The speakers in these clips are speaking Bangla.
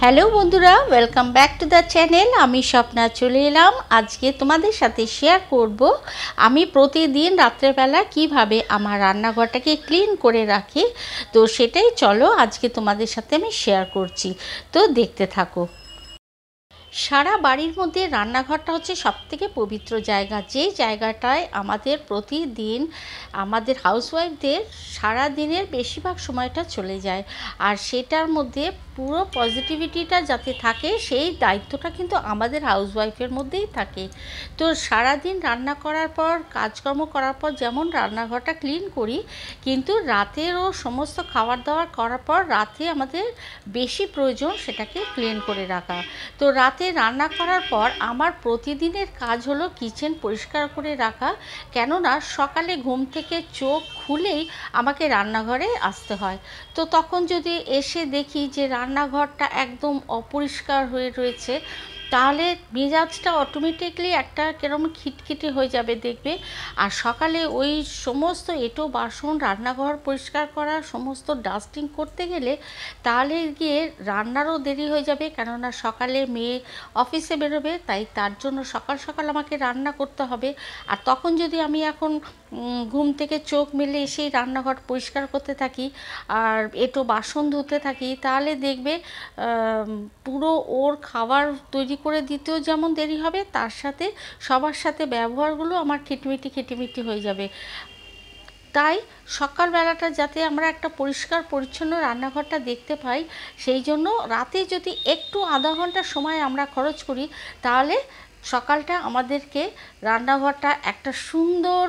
হ্যালো বন্ধুরা, welcome back to the channel. আমি স্বপ্না চলে এলাম। আজকে তোমাদের সাথে শেয়ার করব আমি প্রতিদিন রাত্রেবেলা কিভাবে আমার রান্নাঘরটাকে ক্লিন করে রাখি। তো সেটাই চলো আজকে তোমাদের সাথে আমি শেয়ার করছি, তো দেখতে থাকো। সারা বাড়ির মধ্যে রান্নাঘরটা হচ্ছে সবথেকে পবিত্র জায়গা, যে জায়গাটায় আমাদের প্রতিদিন আমাদের হাউসওয়াইফদের সারা দিনের বেশিরভাগ সময়টা চলে যায়, আর সেটার মধ্যে পুরো পজিটিভিটিটা যাতে থাকে সেই দায়িত্বটা কিন্তু আমাদের হাউসওয়াইফের মধ্যেই থাকে। তো সারাদিন রান্না করার পর কাজকর্ম করার পর যেমন রান্নাঘরটা ক্লিন করি, কিন্তু রাতেরও সমস্ত খাবার দাবার করার পর রাতে আমাদের বেশি প্রয়োজন সেটাকে ক্লিন করে রাখা। তো রাতে রান্না করার পর আমার প্রতিদিনের কাজ হলো কিচেন পরিষ্কার করে রাখা, কেননা সকালে ঘুম থেকে চোখ খুলেই আমাকে রান্নাঘরে আসতে হয়। তো তখন যদি এসে দেখি যে রান্নাঘরটা একদম অপরিষ্কার হয়ে রয়েছে, তাহলে মেজাজটা অটোমেটিকলি একটা কেরম খিটখিটে হয়ে যাবে দেখবে। আর সকালে ওই সমস্ত এঁটো বাসন রান্নাঘর পরিষ্কার করা সমস্ত ডাস্টিং করতে গেলে তাহলে গিয়ে রান্নারও দেরি হয়ে যাবে, কেননা সকালে মেয়ে অফিসে বেরোবে, তাই তার জন্য সকাল সকাল আমাকে রান্না করতে হবে। আর তখন যদি আমি এখন ঘুম থেকে চোখ মেলে এসেই রান্নাঘর পরিষ্কার করতে থাকি আর এঁটো বাসন ধুতে থাকি, তাহলে দেখবে পুরো ওর খাবার তৈরি করে দিতেও যেমন দেরি হবে, তার সাথে সবার সাথে ব্যবহারগুলো আমার খিটমিটি হয়ে যাবে। তাই সকালবেলাটা যাতে আমরা একটা পরিষ্কার পরিচ্ছন্ন রান্নাঘরটা দেখতে পাই, সেই জন্য রাতে যদি একটু আধা ঘন্টা সময় আমরা খরচ করি, তাহলে সকালটা আমাদেরকে রান্নাঘরটা একটা সুন্দর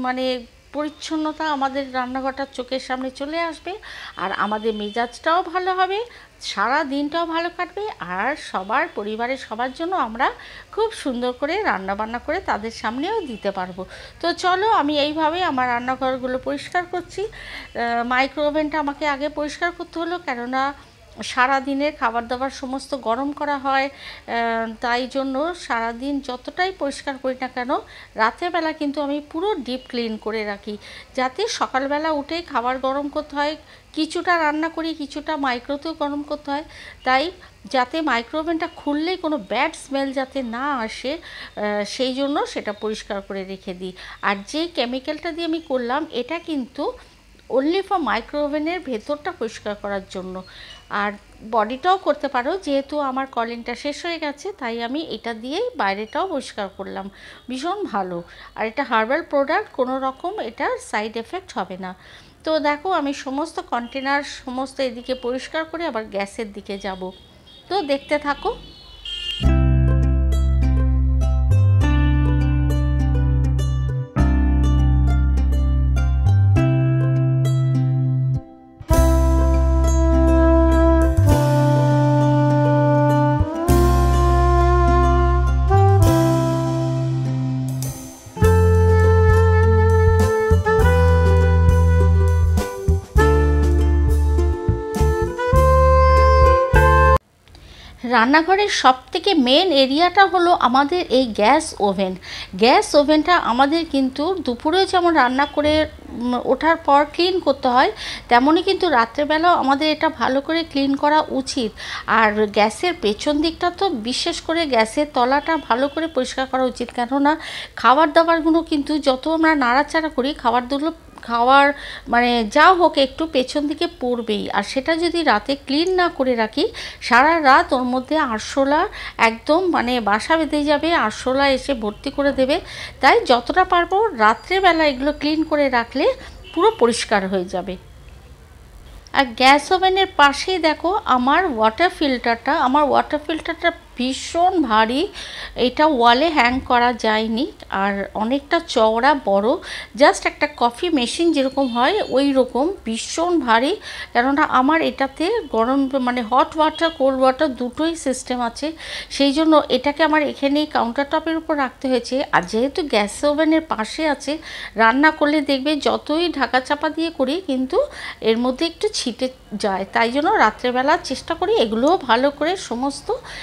পরিচ্ছন্নতা আমাদের রান্নাঘরটার চোখের সামনে চলে আসবে, আর আমাদের মেজাজটাও ভালো হবে, সারা দিনটাও ভালো কাটবে, আর সবার পরিবারের সবার জন্য আমরা খুব সুন্দর করে রান্নাবান্না করে তাদের সামনেও দিতে পারবো। তো চলো আমি এইভাবে আমার রান্নাঘরগুলো পরিষ্কার করছি। মাইক্রো ওভেনটা আমাকে আগে পরিষ্কার করতে হলো, কেননা সারা দিনের খাবার দাবার সমস্ত গরম করা হয়, তাই জন্য সারাদিন যতটাই পরিষ্কার করি না কেন রাতের বেলা কিন্তু আমি পুরো ডিপ ক্লিন করে রাখি, যাতে সকালবেলা উঠেই খাবার গরম করতে হয়, কিছুটা রান্না করি কিছুটা মাইক্রোতেও গরম করতে হয়, তাই যাতে মাইক্রো ওভেনটা খুললেই কোনো ব্যাড স্মেল যাতে না আসে, সেই জন্য সেটা পরিষ্কার করে রেখে দিই। আর যে কেমিক্যালটা দিয়ে আমি করলাম এটা কিন্তু অনলি ফর মাইক্রো ওভেনের ভেতরটা পরিষ্কার করার জন্য, আর বডিটাও করতে পারো, যেহেতু আমার কলিংটা শেষ হয়ে গেছে তাই আমি এটা দিয়েই বাইরেটাও পরিষ্কার করলাম। ভীষণ ভালো, আর এটা হার্বাল প্রোডাক্ট, কোনো রকম এটা সাইড এফেক্ট হবে না। তো দেখো আমি সমস্ত কন্টেনার সমস্ত এদিকে পরিষ্কার করে আবার গ্যাসের দিকে যাব, তো দেখতে থাকো। রান্নাঘরের সবথেকে মেন এরিয়াটা হলো আমাদের এই গ্যাস ওভেন। গ্যাস ওভেনটা আমাদের কিন্তু দুপুরেও যেমন রান্না করে ওঠার পর ক্লিন করতে হয়, তেমনই কিন্তু রাত্রেবেলাও আমাদের এটা ভালো করে ক্লিন করা উচিত। আর গ্যাসের পেছন দিকটা তো বিশেষ করে গ্যাসের তলাটা ভালো করে পরিষ্কার করা উচিত, কেননা খাবার দাবারগুলো কিন্তু যত আমরা নাড়াচাড়া করি খাওয়ার যা হোক একটু পেছন দিকে পড়বেই, আর সেটা যদি রাতে ক্লিন না করে রাখি সারা রাত ওর মধ্যে আরশোলা একদম বাসা বেঁধে যাবে, আরশোলা এসে ভর্তি করে দেবে। তাই যতটা পারবো রাত্রেবেলা এগুলো ক্লিন করে রাখলে পুরো পরিষ্কার হয়ে যাবে। আর গ্যাস ওভেনের পাশেই দেখো আমার ওয়াটার ফিল্টারটা ভীষণ ভারী, এটা ওয়ালে হ্যাং করা যায়নি, আর অনেকটা চওড়া বড়, জাস্ট একটা কফি মেশিন যেরকম হয় ওই রকম, ভীষণ ভারী। কেননা আমার এটাতে গরম হট ওয়াটার কোল্ড ওয়াটার দুটোই সিস্টেম আছে, সেই জন্য এটাকে আমার এখানেই কাউন্টার টপের উপর রাখতে হয়েছে। আর যেহেতু গ্যাস ওভেনের পাশে আছে, রান্না করলে দেখবে যতই ঢাকা চাপা দিয়ে করি কিন্তু এর মধ্যে একটু ছিটে যায়, তাই জন্য রাত্রেবেলা চেষ্টা করি এগুলোও ভালো করে সমস্ত কলিং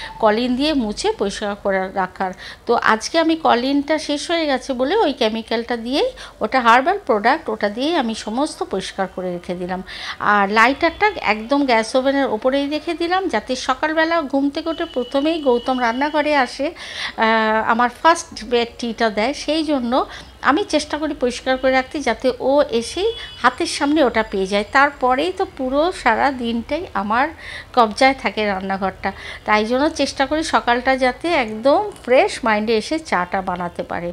কলিন দিয়ে মুছে পরিষ্কার করে রাখার। তো আজকে আমি কলিনটা শেষ হয়ে গেছে বলে ওই কেমিক্যালটা দিয়েই, ওটা হার্বাল প্রোডাক্ট, ওটা দিয়েই আমি সমস্ত পরিষ্কার করে রেখে দিলাম। আর লাইটারটা একদম গ্যাস ওভেনের ওপরেই রেখে দিলাম, যাতে সকালবেলা ঘুম থেকে উঠে প্রথমেই গৌতম রান্নাঘরে আসে আমার ফার্স্ট বেড টিটা দেয়, সেই জন্য আমি চেষ্টা করি পরিষ্কার করে রাখতে, যাতে ও এসেই হাতের সামনে ওটা পেয়ে যায়। তারপরেই তো পুরো সারা দিনটাই আমার কবজায় থাকে রান্নাঘরটা। তাই জন্য চেষ্টা করি সকালটা যাতে একদম ফ্রেশ মাইন্ডে এসে চাটা বানাতে পারে।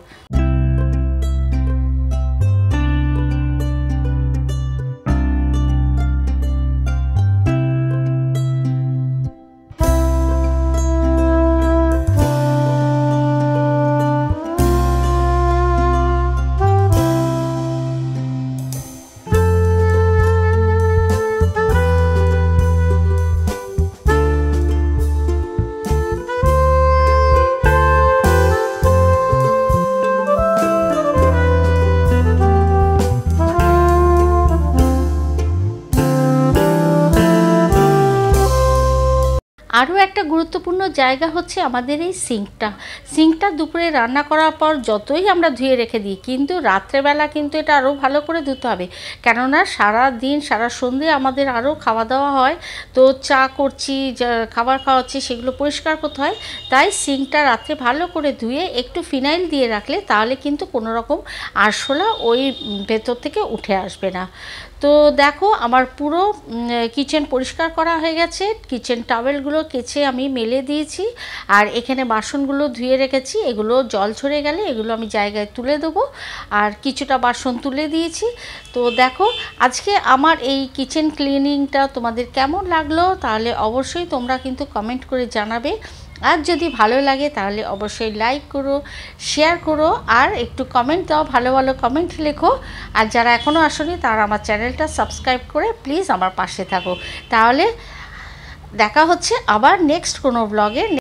আরও একটা গুরুত্বপূর্ণ জায়গা হচ্ছে আমাদের এই সিঙ্কটা দুপুরে রান্না করার পর যতই আমরা ধুয়ে রেখে দিই, কিন্তু রাত্রেবেলা কিন্তু এটা আরও ভালো করে ধুতে হবে, কেননা সারা দিন সারা সন্ধে আমাদের আরও খাওয়া দাওয়া হয়, তো চা করছি, খাবার খাওয়াচ্ছি, সেগুলো পরিষ্কার করতে হয়। তাই সিঙ্কটা রাত্রে ভালো করে ধুয়ে একটু ফিনাইল দিয়ে রাখলে তাহলে কিন্তু কোনো রকম আরশোলা ওই ভেতর থেকে উঠে আসবে না। তো দেখো আমার পুরো কিচেন পরিষ্কার করা হয়ে গেছে, কিচেন টাওয়েলগুলো কেচে আমি মেলে দিয়েছি, আর এখানে বাসনগুলো ধুয়ে রেখেছি, এগুলো জল ঝরে গেলে এগুলো আমি জায়গায় তুলে দেবো, আর কিছুটা বাসন তুলে দিয়েছি। তো দেখো আজকে আমার এই কিচেন ক্লিনিংটা তোমাদের কেমন লাগলো, তাহলে অবশ্যই তোমরা কিন্তু কমেন্ট করে জানাবে। আর যদি ভালো লাগে তাহলে অবশ্যই লাইক করো, শেয়ার করো, আর একটু কমেন্ট দাও, ভালো ভালো কমেন্ট লেখো। আর যারা এখনও আসেনি তারা আমার চ্যানেলটা সাবস্ক্রাইব করে প্লিজ আমার পাশে থাকো। তাহলে দেখা হচ্ছে আবার নেক্সট কোনো ব্লগে।